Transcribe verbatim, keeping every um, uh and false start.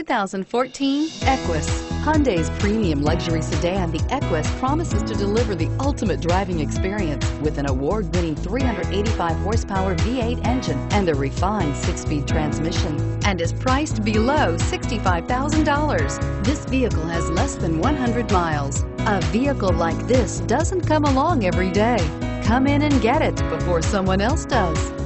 thousand fourteen Equus. Hyundai's premium luxury sedan, the Equus, promises to deliver the ultimate driving experience with an award-winning three hundred eighty-five horsepower V eight engine and a refined six-speed transmission, and is priced below sixty-five thousand dollars. This vehicle has less than one hundred miles. A vehicle like this doesn't come along every day. Come in and get it before someone else does.